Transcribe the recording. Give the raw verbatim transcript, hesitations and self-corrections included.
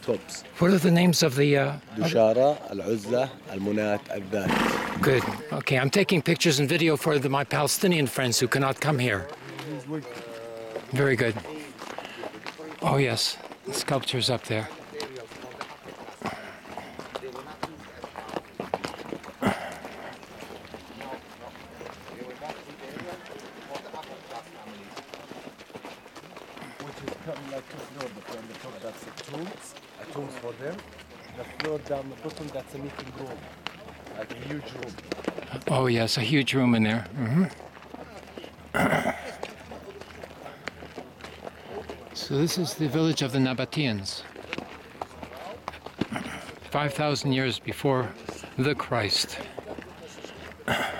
tops. What are the names of the... Uh, Dushara, Al-Uzza, Al-Munat, Al-Dhat. Good. Okay, I'm taking pictures and video for the, my Palestinian friends who cannot come here. Very good. Oh, yes. The sculpture's up there. Tombs for them. The floor down the bottom, that's a meeting room, like a huge room. Oh yes, a huge room in there. Mm-hmm. So this is the village of the Nabateans. five thousand years before the Christ.